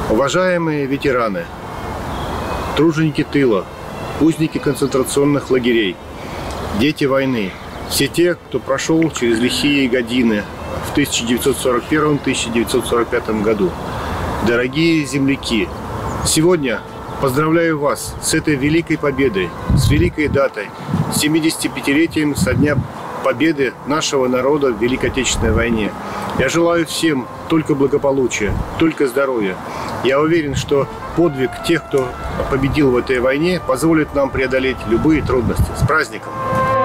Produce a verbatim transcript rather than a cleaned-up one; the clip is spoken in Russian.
Уважаемые ветераны, труженики тыла, узники концентрационных лагерей, дети войны, все те, кто прошел через лихие годины в тысяча девятьсот сорок первом — тысяча девятьсот сорок пятом году. Дорогие земляки, сегодня поздравляю вас с этой великой победой, с великой датой, с семидесятипятилетием со дня победы нашего народа в Великой Отечественной войне. Я желаю всем только благополучия, только здоровья. Я уверен, что подвиг тех, кто победил в этой войне, позволит нам преодолеть любые трудности. С праздником!